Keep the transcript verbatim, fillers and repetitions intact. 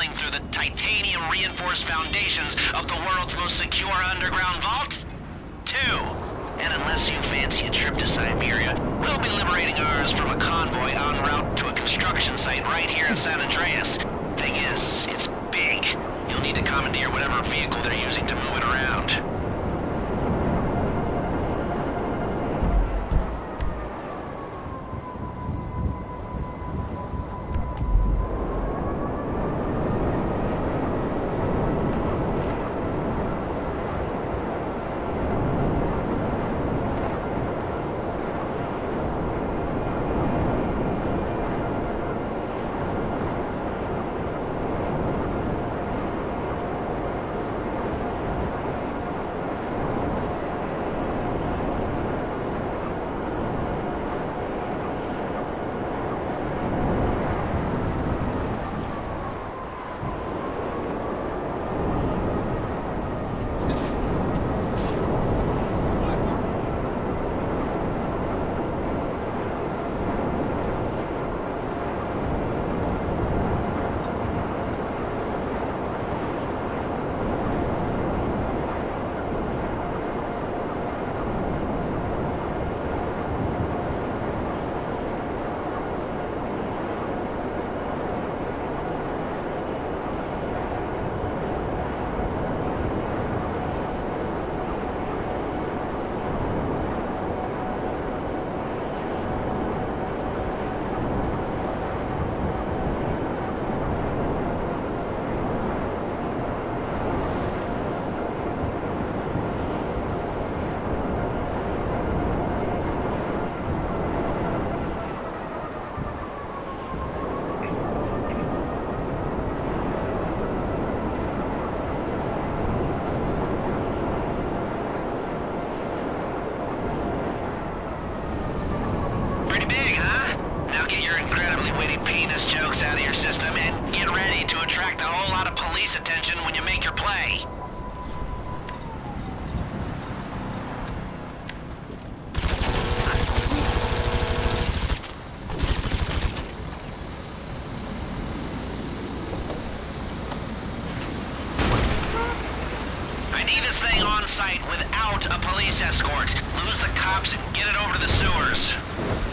tunneling through the titanium-reinforced foundations of the world's most secure underground vault? Two. And unless you fancy a trip to Siberia, we'll be liberating ours from a convoy en route to a construction site right here in San Andreas. Thing is, it's big. You'll need to commandeer whatever vehicle they're using to move it around. Out of your system and get ready to attract a whole lot of police attention when you make your play. I need this thing on site without a police escort. Lose the cops and get it over to the sewers.